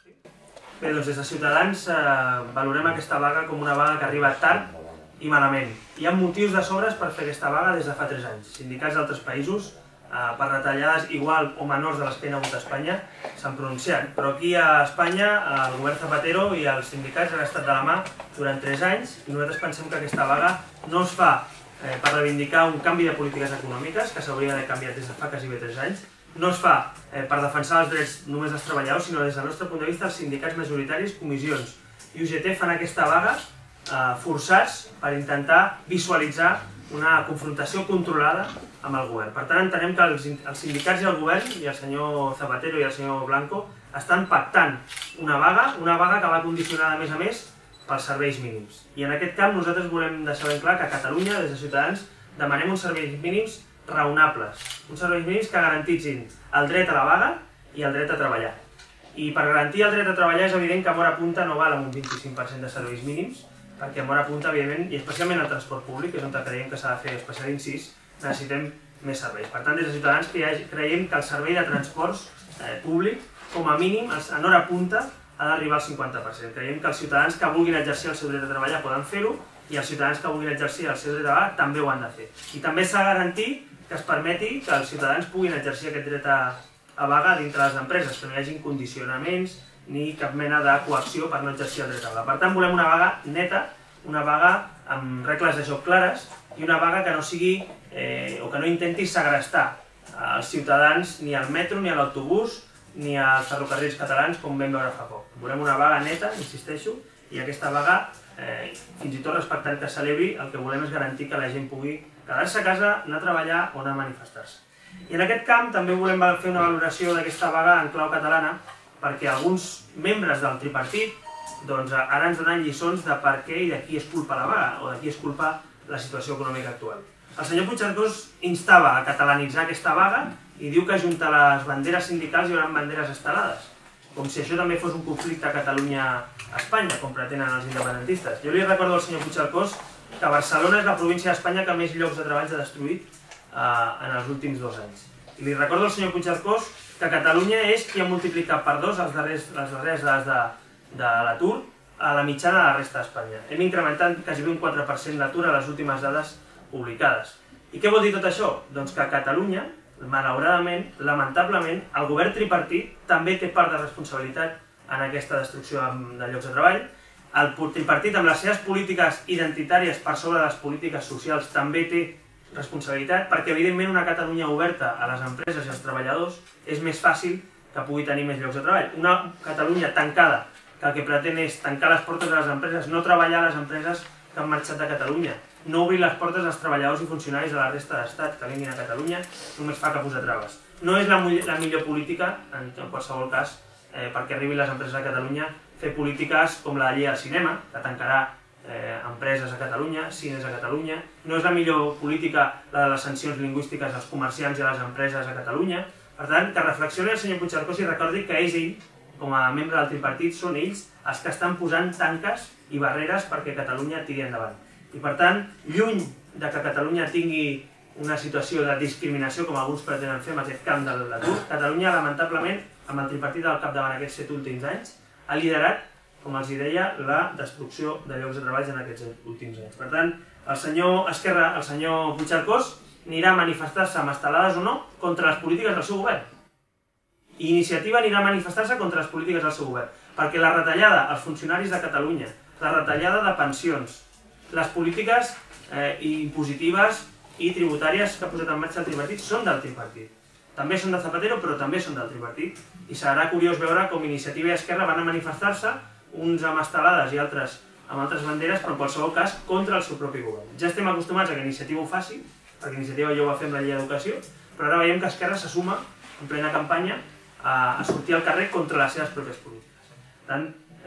Bé, doncs des de Ciutadans valorem aquesta vaga com una vaga que arriba tard i malament. Hi ha motius de sobres per fer aquesta vaga des de fa 3 anys. Sindicats d'altres països, per retallades igual o menors de les que hi ha hagut a Espanya, s'han pronunciat. Però aquí a Espanya el govern Zapatero i els sindicats han estat de la mà durant 3 anys i nosaltres pensem que aquesta vaga no es fa per reivindicar un canvi de polítiques econòmiques, que s'hauria d'haver canviat des de fa quasi 3 anys, no es fa per defensar els drets només dels treballadors, sinó des del nostre punt de vista els sindicats majoritaris, comissions i UGT fan aquesta vaga forçats per intentar visualitzar una confrontació controlada amb el govern. Per tant, entenem que els sindicats i el govern, i el senyor Zapatero i el senyor Blanco, estan pactant una vaga que va condicionada, a més, pels serveis mínims. I en aquest camp nosaltres volem deixar ben clar que a Catalunya, des de Ciutadans, demanem uns serveis mínims raonables, uns serveis mínims que garantitzin el dret a la vaga i el dret a treballar. I per garantir el dret a treballar és evident que a Mora Punta no val amb un 25% de serveis mínims, perquè a Mora Punta, evidentment, i especialment el transport públic, que és on creiem que s'ha de fer especial incís, necessitem més serveis. Per tant, des de Ciutadans creiem que el servei de transports públic, com a mínim, en hora punta, ha d'arribar al 50%. Creiem que els ciutadans que vulguin exercir el seu dret a treballar poden fer-ho i els ciutadans que vulguin exercir el seu dret a vaga també ho han de fer. I també s'ha de garantir que es permeti que els ciutadans puguin exercir aquest dret a vaga dintre les empreses, que no hi hagi condicionaments ni cap mena de coacció per no exercir el dret a vaga. Per tant, volem una vaga neta, una vaga amb regles de joc clares i una vaga que no sigui o que no intenti segrestar els ciutadans ni al metro, ni a l'autobús, ni als ferrocarrils catalans, com vam veure fa poc. Volem una vaga neta, insisteixo, i aquesta vaga, fins i tot respectant que celebri, el que volem és garantir que la gent pugui quedar-se a casa, anar a treballar o anar a manifestar-se. I en aquest camp també volem fer una valoració d'aquesta vaga en clau catalana, perquè alguns membres del tripartit ara ens donen lliçons de per què i de qui és culpa la vaga, o de qui és culpa la situació econòmica actual. El senyor Puigcercós instava a catalanitzar aquesta vaga i diu que junt a les banderes sindicals hi haurà banderes estelades, com si això també fos un conflicte a Catalunya-Espanya, com pretenen els independentistes. Jo li recordo al senyor Puigcercós que Barcelona és la província d'Espanya que més llocs de treball ha destruït en els últims 2 anys. I li recordo al senyor Puigcercós que Catalunya és qui ha multiplicat per 2 les darreres dades de l'atur a la mitjana de la resta d'Espanya. Hem incrementat quasi un 4% l'atur a les últimes dades publicades. I què vol dir tot això? Doncs que a Catalunya, malauradament, lamentablement, el govern tripartit també té part de responsabilitat en aquesta destrucció de llocs de treball. El tripartit, amb les seves polítiques identitàries per sobre de les polítiques socials, també té responsabilitat, perquè evidentment una Catalunya oberta a les empreses i als treballadors és més fàcil que pugui tenir més llocs de treball. Una Catalunya tancada, que el que pretén és tancar les portes de les empreses, no treballar a les empreses que han marxat de Catalunya, no obrir les portes als treballadors i funcionaris de la resta de l'Estat que vinguin a Catalunya, només fa que posar traves. No és la millor política, en qualsevol cas, perquè arribin les empreses a Catalunya, fer polítiques com la llei del cinema, que tancarà empreses a Catalunya, cines a Catalunya. No és la millor política la de les sancions lingüístiques als comerciants i a les empreses a Catalunya. Per tant, que reflexioni el senyor Puigcercós i recordi que és ell, com a membre del tripartit, són ells els que estan posant tanques i barreres perquè Catalunya tiri endavant. I per tant, lluny de que Catalunya tingui una situació de discriminació, com alguns pretenen fer amb aquest camp de l'atur, Catalunya, lamentablement, amb el tripartit al capdavant aquests 7 últims anys, ha liderat, com els deia, la destrucció de llocs de treball en aquests últims anys. Per tant, el senyor Esquerra, el senyor Puigcercós, anirà a manifestar-se amb estelades o no contra les polítiques del seu govern. I Iniciativa anirà a manifestar-se contra les polítiques del seu govern, perquè la retallada als funcionaris de Catalunya, la retallada de pensions, les polítiques impositives i tributàries que ha posat en marxa el tripartit són del tripartit. També són de Zapatero, però també són del tripartit. I serà curiós veure com Iniciativa i Esquerra van a manifestar-se, uns amb estelades i altres amb altres banderes, però en qualsevol cas contra el seu propi govern. Ja estem acostumats a que Iniciativa ho faci, perquè Iniciativa ja ho va fer amb la llei d'educació, però ara veiem que Esquerra se suma en plena campanya a sortir al carrer contra les seves pròpies polítiques. Per tant,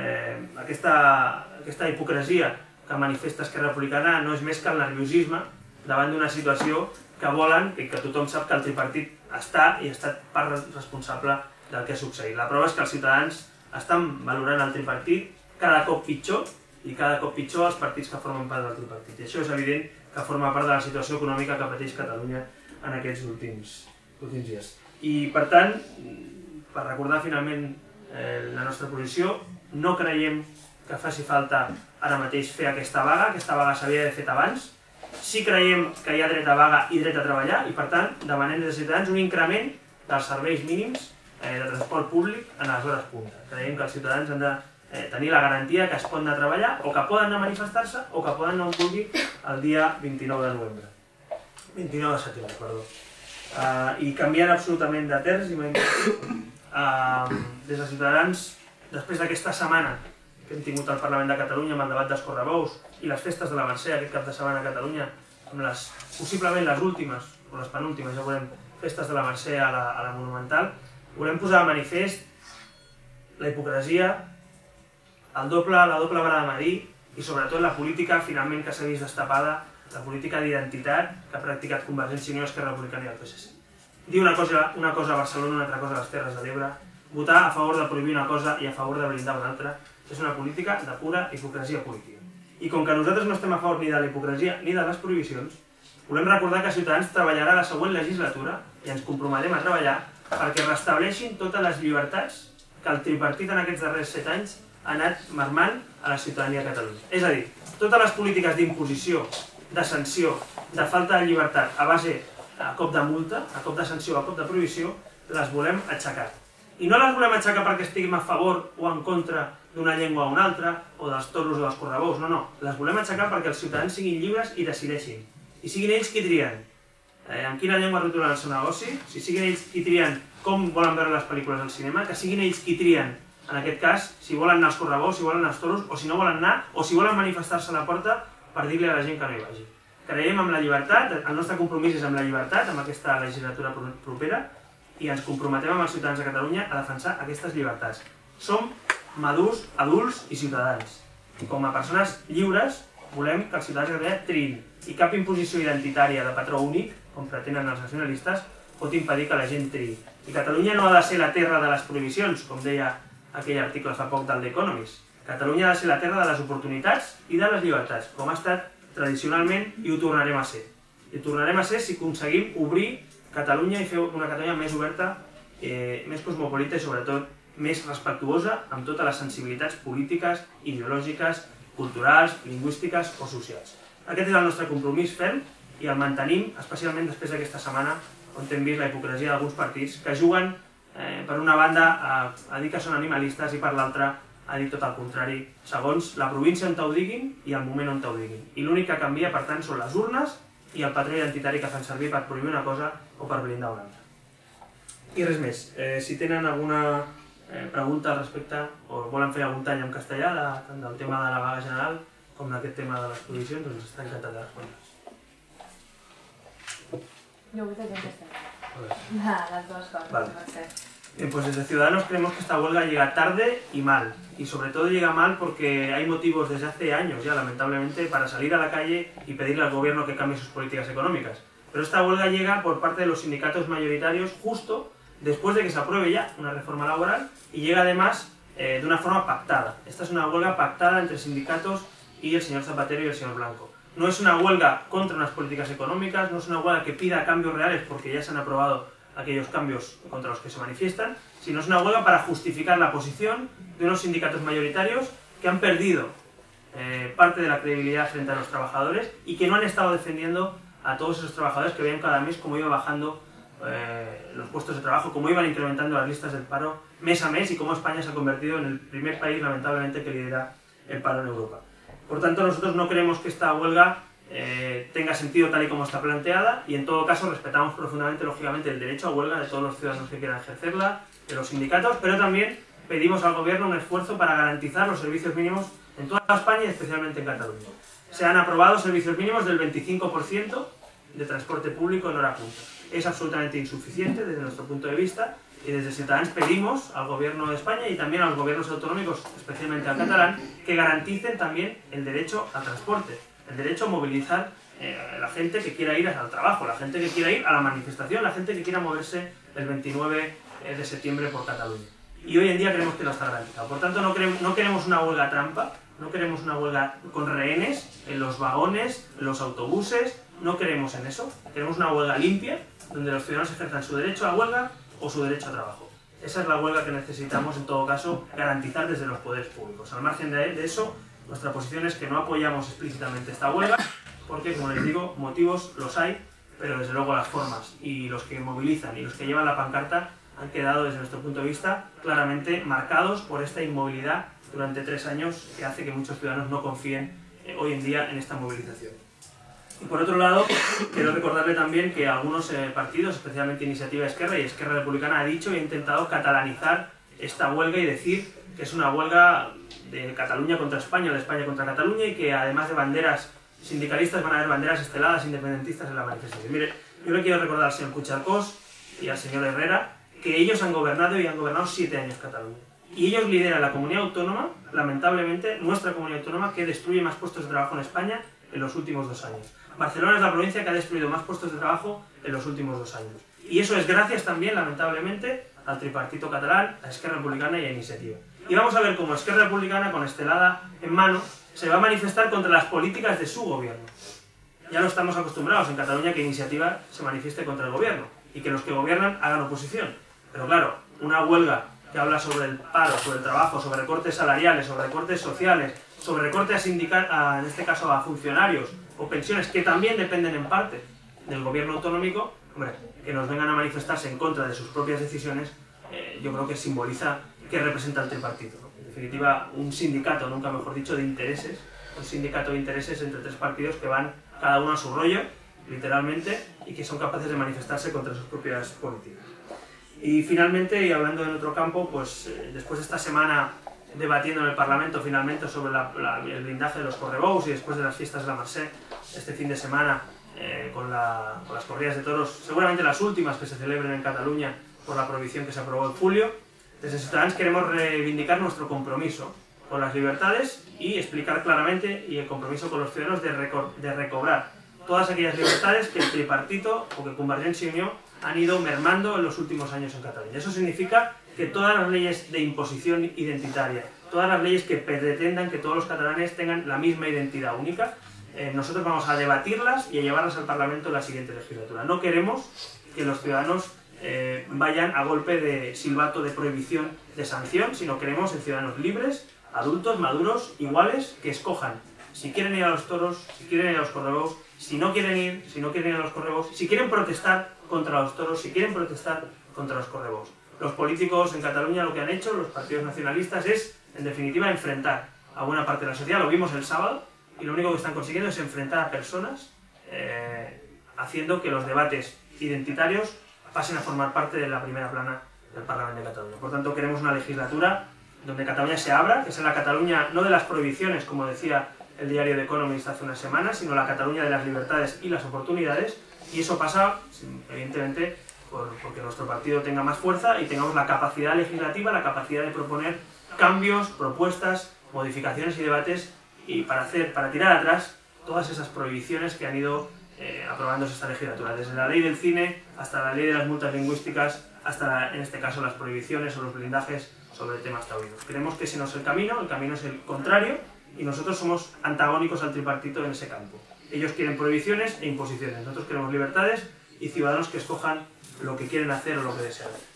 aquesta hipocresia que manifesta Esquerra Republicana no és més que el nerviosisme davant d'una situació que volen i que tothom sap que el tripartit està i ha estat part responsable del que ha succeït. La prova és que els ciutadans estan valorant el tripartit cada cop pitjor i cada cop pitjor els partits que formen part del tripartit. I això és evident que forma part de la situació econòmica que pateix Catalunya en aquests últims dies. I per tant, per recordar finalment la nostra posició. No creiem que faci falta ara mateix fer aquesta vaga s'havia d'haver fet abans. Sí creiem que hi ha dret a vaga i dret a treballar i per tant demanem des de Ciutadans un increment dels serveis mínims de transport públic en les hores punta. Creiem que els ciutadans han de tenir la garantia que es poden anar a treballar o que poden anar a manifestar-se o que poden anar on vulgui el dia 29 de novembre. 29 de setembre, perdó. I canviant absolutament de terç, des de Ciutadans, després d'aquesta setmana que hem tingut al Parlament de Catalunya amb el debat dels correbous i les festes de la Mercè aquest cap de setmana a Catalunya, amb possiblement les últimes, o les penúltimes, ja veurem, festes de la Mercè a la Monumental, volem posar de manifest la hipocresia, la doble vara de medir i sobretot la política finalment que s'ha vist destapada, la política d'identitat que ha practicat Convergència i Unió, Esquerra Republicana i el PSC. Dir una cosa a Barcelona, una altra cosa a les Terres de l'Ebre, votar a favor de prohibir una cosa i a favor de blindar una altra, és una política de pura hipocresia política. I com que nosaltres no estem a favor ni de la hipocresia ni de les prohibicions, volem recordar que Ciutadans treballarà la següent legislatura i ens comprometem a treballar perquè restableixin totes les llibertats que el tripartit en aquests darrers 7 anys ha anat marmant a la ciutadania de Catalunya. És a dir, totes les polítiques d'imposició, de sanció, de falta de llibertat a base a cop de multa, a cop de sanció, a cop de prohibició, les volem aixecar. I no les volem aixecar perquè estiguem a favor o en contra d'una llengua o una altra, o dels toros o dels correbous, no. Les volem aixecar perquè els ciutadans siguin lliures i decideixin. I siguin ells qui trien amb quina llengua retolen el seu negoci, si siguin ells qui trien com volen veure les pel·lícules al cinema, que siguin ells qui trien, en aquest cas, si volen anar als correbous, si volen anar als toros, o si no volen anar, o si volen manifestar-se a la porta per dir-li a la gent que no hi vagi. Creiem en la llibertat, el nostre compromís és amb la llibertat, amb aquesta legislatura propera, i ens comprometem amb els ciutadans de Catalunya a defensar aquestes llibertats. Som madurs, adults i ciutadans. I com a persones lliures volem que els ciutadans de Catalunya triïn i cap imposició identitària de patró únic, com pretenen els nacionalistes, pot impedir que la gent triï. I Catalunya no ha de ser la terra de les prohibicions, com deia aquell article fa poc del The Economist. Catalunya ha de ser la terra de les oportunitats i de les llibertats, com ha estat tradicionalment i ho tornarem a ser. I ho tornarem a ser si aconseguim obrir Catalunya i fer una Catalunya més oberta, més cosmopolita i sobretot més respectuosa amb totes les sensibilitats polítiques, ideològiques, culturals, lingüístiques o socials. Aquest és el nostre compromís ferm i el mantenim especialment després d'aquesta setmana on hem vist la hipocresia d'alguns partits que juguen per una banda a dir que són animalistes i per l'altra a dir tot el contrari, segons la província on ho diguin i el moment on ho diguin. I l'únic que canvia, per tant, són les urnes i el patró identitari que fan servir per prohibir una cosa o per blindar una altra. I res més. Si tenen alguna pregunta al respecte o volen fer algun tall en castellà tant del tema de la vaga general com d'aquest tema de les prohibicions, doncs està encantat de respondre. Yo voy a contestar. Las dos cosas. Vale. Pues desde Ciudadanos creemos que esta huelga llega tarde y mal, y sobre todo llega mal porque hay motivos desde hace años ya, lamentablemente, para salir a la calle y pedirle al gobierno que cambie sus políticas económicas. Pero esta huelga llega por parte de los sindicatos mayoritarios justo después de que se apruebe ya una reforma laboral y llega además de una forma pactada. Esta es una huelga pactada entre sindicatos y el señor Zapatero y el señor Blanco. No es una huelga contra unas políticas económicas, no es una huelga que pida cambios reales porque ya se han aprobado aquellos cambios contra los que se manifiestan, sino es una huelga para justificar la posición de unos sindicatos mayoritarios que han perdido parte de la credibilidad frente a los trabajadores y que no han estado defendiendo a todos esos trabajadores que veían cada mes cómo iba bajando los puestos de trabajo, cómo iban incrementando las listas del paro mes a mes y cómo España se ha convertido en el primer país, lamentablemente, que lidera el paro en Europa. Por tanto, nosotros no creemos que esta huelga tenga sentido tal y como está planteada y en todo caso respetamos profundamente, lógicamente, el derecho a huelga de todos los ciudadanos que quieran ejercerla, de los sindicatos, pero también pedimos al gobierno un esfuerzo para garantizar los servicios mínimos en toda España y especialmente en Cataluña. Se han aprobado servicios mínimos del 25% de transporte público en hora punta. Es absolutamente insuficiente desde nuestro punto de vista y desde Ciutadans pedimos al gobierno de España y también a los gobiernos autonómicos, especialmente al catalán, que garanticen también el derecho al transporte, el derecho a movilizar a la gente que quiera ir al trabajo, la gente que quiera ir a la manifestación, la gente que quiera moverse el 29 de septiembre por Cataluña. Y hoy en día creemos que no está garantizado. Por tanto, no queremos una huelga trampa, no queremos una huelga con rehenes en los vagones, en los autobuses, no queremos en eso. Queremos una huelga limpia, donde los ciudadanos ejerzan su derecho a huelga o su derecho a trabajo. Esa es la huelga que necesitamos, en todo caso, garantizar desde los poderes públicos. Al margen de eso, nuestra posición es que no apoyamos explícitamente esta huelga, porque, como les digo, motivos los hay, pero desde luego las formas y los que movilizan y los que llevan la pancarta han quedado, desde nuestro punto de vista, claramente marcados por esta inmovilidad durante 3 años que hace que muchos ciudadanos no confíen hoy en día en esta movilización. Y por otro lado, quiero recordarle también que algunos partidos, especialmente Iniciativa Esquerra y Esquerra Republicana, ha dicho e ha intentado catalanizar esta huelga y decir que es una huelga de Cataluña contra España, de España contra Cataluña, y que además de banderas sindicalistas van a haber banderas esteladas independentistas en la manifestación. Mire, yo le quiero recordar al señor Puigcercós y al señor Herrera que ellos han gobernado y han gobernado 7 años Cataluña. Y ellos lideran la comunidad autónoma, lamentablemente, nuestra comunidad autónoma, que destruye más puestos de trabajo en España en los últimos 2 años. Barcelona es la provincia que ha destruido más puestos de trabajo en los últimos 2 años. Y eso es gracias también, lamentablemente, al tripartito catalán, a Esquerra Republicana y a Iniciativa. Y vamos a ver cómo Esquerra Republicana, con estelada en mano, se va a manifestar contra las políticas de su gobierno. Ya no estamos acostumbrados en Cataluña que Iniciativa se manifieste contra el gobierno y que los que gobiernan hagan oposición. Pero claro, una huelga que habla sobre el paro, sobre el trabajo, sobre recortes salariales, sobre recortes sociales, sobre recortes en este caso a funcionarios o pensiones que también dependen en parte del gobierno autonómico, hombre, que nos vengan a manifestarse en contra de sus propias decisiones, yo creo que simboliza qué representa el tripartito, ¿no? En definitiva, un sindicato, nunca mejor dicho, de intereses, un sindicato de intereses entre 3 partidos que van cada uno a su rollo, literalmente, y que son capaces de manifestarse contra sus propias políticas. Y finalmente, y hablando en otro campo, pues después de esta semana debatiendo en el Parlamento finalmente sobre el blindaje de los correbous y después de las fiestas de la Mercè, este fin de semana con las corridas de toros, seguramente las últimas que se celebren en Cataluña por la prohibición que se aprobó en julio, desde Ciutadans queremos reivindicar nuestro compromiso con las libertades y explicar claramente y el compromiso con los ciudadanos de recobrar todas aquellas libertades que el tripartito o que Convergència i Unió han ido mermando en los últimos años en Cataluña. Eso significa que todas las leyes de imposición identitaria, todas las leyes que pretendan que todos los catalanes tengan la misma identidad única, nosotros vamos a debatirlas y a llevarlas al Parlamento en la siguiente legislatura. No queremos que los ciudadanos vayan a golpe de silbato, de prohibición, de sanción, sino queremos en ciudadanos libres, adultos, maduros, iguales, que escojan si quieren ir a los toros, si quieren ir a los correbous, si no quieren ir a los correbous, si quieren protestar contra los toros, si quieren protestar contra los correbous. Los políticos en Cataluña lo que han hecho, los partidos nacionalistas, es, en definitiva, enfrentar a buena parte de la sociedad. Lo vimos el sábado, y lo único que están consiguiendo es enfrentar a personas, haciendo que los debates identitarios pasen a formar parte de la primera plana del Parlamento de Cataluña. Por tanto, queremos una legislatura donde Cataluña se abra, que sea la Cataluña no de las prohibiciones, como decía el diario The Economist hace unas semanas, sino la Cataluña de las libertades y las oportunidades, y eso pasa, evidentemente, porque nuestro partido tenga más fuerza y tengamos la capacidad legislativa, la capacidad de proponer cambios, propuestas, modificaciones y debates, y para tirar atrás todas esas prohibiciones que han ido aprobándose esta legislatura, desde la ley del cine hasta la ley de las multas lingüísticas, hasta, en este caso, las prohibiciones o los blindajes sobre temas taurinos. Creemos que ese no es el camino es el contrario, y nosotros somos antagónicos al tripartito en ese campo. Ellos quieren prohibiciones e imposiciones, nosotros queremos libertades y ciudadanos que escojan lo que quieren hacer o lo que desean.